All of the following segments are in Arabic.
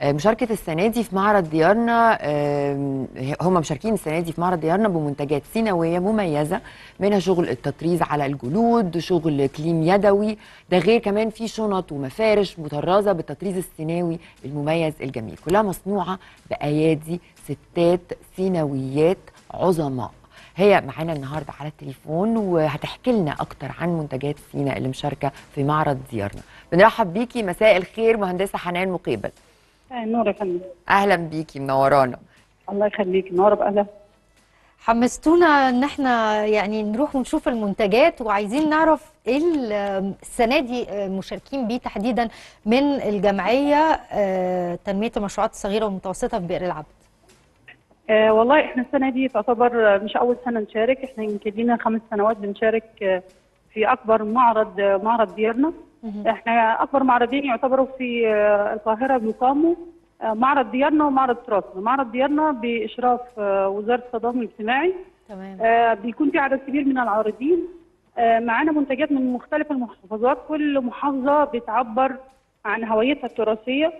مشاركة السنة دي في معرض ديارنا، هم مشاركين السنة دي في معرض ديارنا بمنتجات سيناوية مميزة، منها شغل التطريز على الجلود، شغل كليم يدوي، ده غير كمان في شنط ومفارش مطرزة بالتطريز السيناوي المميز الجميل، كلها مصنوعة بأيادي ستات سيناويات عظماء. هي معانا النهارده على التليفون وهتحكي لنا اكتر عن منتجات سينا اللي مشاركه في معرض ديارنا. بنرحب بيكي، مساء الخير مهندسه حنان مقيبل. نور يا فندم. اهلا بيكي، منورانا. الله يخليك، نور بقى. حمستونا ان احنا يعني نروح ونشوف المنتجات، وعايزين نعرف ايه السنه دي مشاركين بيه تحديدا من الجمعيه تنميه المشروعات الصغيره والمتوسطه في بئر العبد. والله احنا السنه دي تعتبر مش اول سنه نشارك، احنا يمكن لنا 5 سنوات بنشارك في اكبر معرض ديارنا. احنا اكبر معرضين يعتبروا في القاهره بيقاموا معرض ديارنا ومعرض تراثنا. معرض ديارنا باشراف وزاره التضامن الاجتماعي. تمام. بيكون في عدد كبير من العارضين، معانا منتجات من مختلف المحافظات، كل محافظه بتعبر عن هويتها التراثيه.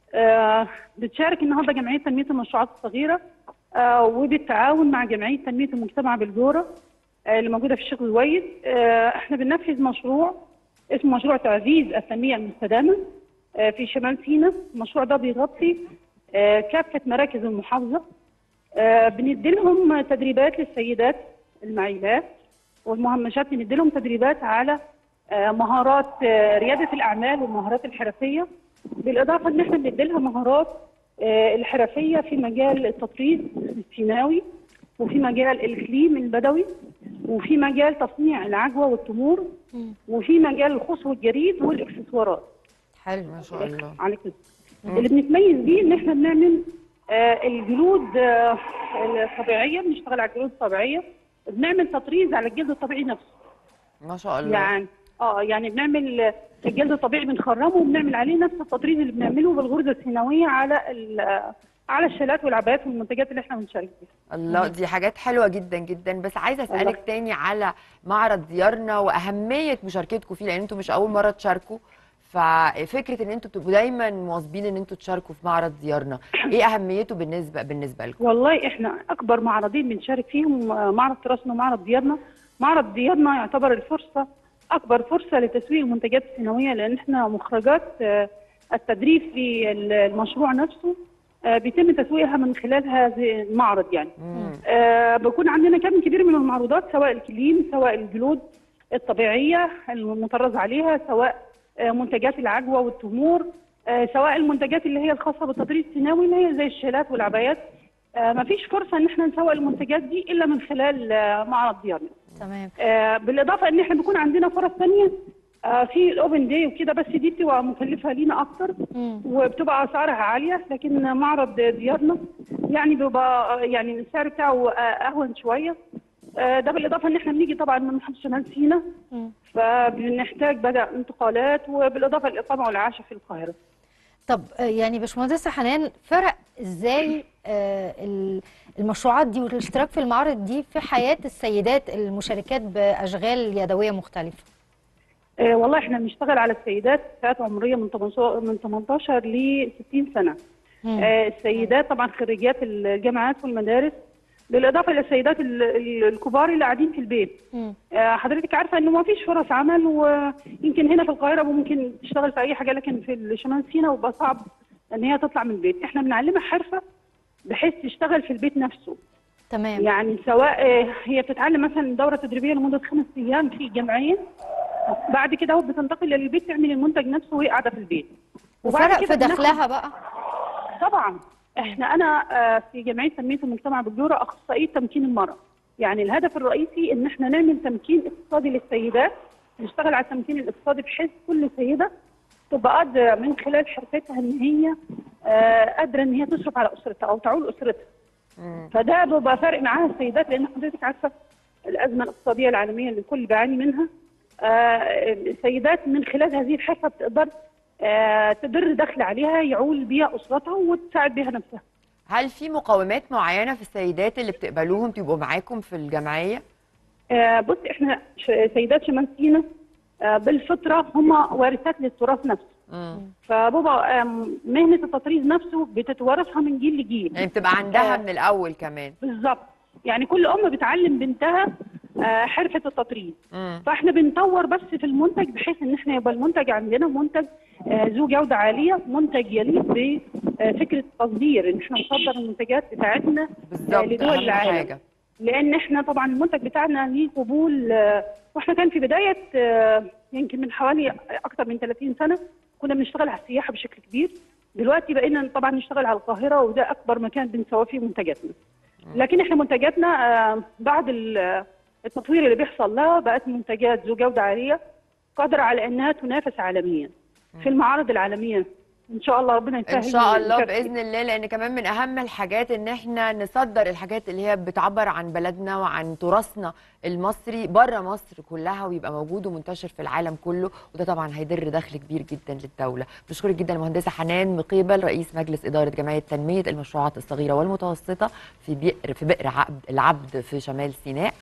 بتشارك النهارده جمعيه تنميه المشروعات الصغيره وبالتعاون مع جمعيه تنميه المجتمع بالجوره اللي موجوده في الشيخ زويد. احنا بننفذ مشروع اسمه مشروع تعزيز التنميه المستدامه في شمال سيناء. المشروع ده بيغطي كافه مراكز المحافظه. بندي لهم تدريبات للسيدات المعيلات والمهمشات، بندي لهم تدريبات على مهارات رياده الاعمال والمهارات الحرفيه، بالاضافه ان احنا بندي لها مهارات الحرفيه في مجال التطريز السيناوي، وفي مجال الكليم البدوي، وفي مجال تصنيع العجوه والتمور، وفي مجال الخص والجريد والاكسسوارات. حلو، ما شاء الله عليك. اللي بنتميز بيه ان احنا بنعمل الجلود الطبيعيه، بنشتغل على الجلود الطبيعيه، بنعمل تطريز على الجلد الطبيعي نفسه. ما شاء الله. يعني بنعمل الجلد الطبيعي بنخرمه وبنعمل عليه نفس التطريز اللي بنعمله بالغرزه السيناويه على الشالات والعبايات والمنتجات اللي احنا بنشارك فيها. الله، دي حاجات حلوه جدا جدا. بس عايزه اسالك تاني على معرض ديارنا واهميه مشاركتكم فيه، لان انتم مش اول مره تشاركوا، ففكره ان انتم بتبقوا دايما مواظبين ان انتم تشاركوا في معرض ديارنا، ايه اهميته بالنسبه لكم؟ والله احنا اكبر معرضين بنشارك فيهم معرض تراثنا ومعرض ديارنا. معرض ديارنا يعتبر اكبر فرصه لتسويق المنتجات السيناويه، لان احنا مخرجات التدريب في المشروع نفسه بيتم تسويقها من خلال هذا المعرض. يعني بيكون عندنا كم كبير من المعروضات، سواء الكليم، سواء الجلود الطبيعيه المطرز عليها، سواء منتجات العجوه والتمور، سواء المنتجات اللي هي الخاصه بالتطريز السيناوي اللي هي زي الشالات والعبايات. مفيش فرصه ان احنا نسوق المنتجات دي الا من خلال معرض ديارنا. تمام. بالاضافه ان احنا بيكون عندنا فرص ثانيه في الاوبن داي وكده، بس دي بتبقى مكلفه لينا اكتر وبتبقى اسعارها عاليه، لكن معرض ديارنا يعني بيبقى يعني السعر بتاعه اهون شويه. ده بالاضافه ان احنا بنيجي طبعا من محافظه شمال سيناء، فبنحتاج بقى انتقالات، وبالاضافه للاقامه والعاشه في القاهره. طب يعني باشمهندسه حنان، فرق ازاي المشروعات دي والاشتراك في المعارض دي في حياه السيدات المشاركات باشغال يدويه مختلفه؟ والله احنا بنشتغل على السيدات فئات عمريه من 18 ل 60 سنه. السيدات طبعا خريجات الجامعات والمدارس، بالاضافه الى السيدات الكبار اللي قاعدين في البيت. حضرتك عارفه انه ما فيش فرص عمل، ويمكن هنا في القاهره ممكن تشتغل في اي حاجه، لكن في شمال سيناء وبقى صعب ان هي تطلع من البيت. احنا بنعلمها حرفه بحيث تشتغل في البيت نفسه. تمام. يعني سواء هي بتتعلم مثلا دوره تدريبيه لمده 5 ايام في الجمعيه، بعد كده هو بتنتقل للبيت تعمل المنتج نفسه وهي قاعده في البيت. وفرق في دخلها بقى؟ طبعا. انا في جمعيه تنميه المجتمع بالجوره اخصائيه تمكين المراه. يعني الهدف الرئيسي ان احنا نعمل تمكين اقتصادي للسيدات، نشتغل على التمكين الاقتصادي بحيث كل سيده تبقى قادره من خلال حرفتها ان هي قادره ان هي تصرف على اسرتها او تعول اسرتها. فده بيبقى فارق معاها السيدات، لان حضرتك عارفه الازمه الاقتصاديه العالميه اللي الكل بيعاني منها. السيدات من خلال هذه الحرفه بتقدر تدر دخل عليها يعول بيها اسرتها وتساعد بيها نفسها. هل في مقومات معينه في السيدات اللي بتقبلوهم تبقوا معاكم في الجمعيه؟ بص، احنا سيدات شمال سيناء بالفطره هم وارثات للتراث نفسه. فبابا مهنه التطريز نفسه بتتورثها من جيل لجيل، يعني بتبقى عندها من الاول كمان. بالظبط. يعني كل ام بتعلم بنتها حرفه التطريز. فاحنا بنطور بس في المنتج بحيث ان احنا يبقى المنتج عندنا منتج ذو جوده عاليه، منتج يليق بفكره التصدير، ان احنا نصدر المنتجات بتاعتنا لدول العالم. لان احنا طبعا المنتج بتاعنا ليه قبول، واحنا كان في بدايه يمكن من حوالي اكثر من 30 سنه كنا بنشتغل على السياحه بشكل كبير. دلوقتي بقينا طبعا نشتغل على القاهره، وده اكبر مكان بنسوي فيه منتجاتنا. لكن احنا منتجاتنا بعد التطوير اللي بيحصل لها بقت منتجات ذو جوده عاليه قادره على انها تنافس عالميا في المعارض العالميه. ان شاء الله ربنا يسهل ان شاء الله باذن الله، لان كمان من اهم الحاجات ان احنا نصدر الحاجات اللي هي بتعبر عن بلدنا وعن تراثنا المصري بره مصر كلها، ويبقى موجود ومنتشر في العالم كله، وده طبعا هيدر دخل كبير جدا للدوله. بشكرك جدا المهندسه حنان مقيبل، رئيس مجلس اداره جمعيه تنميه المشروعات الصغيره والمتوسطه في بئر العبد في شمال سيناء.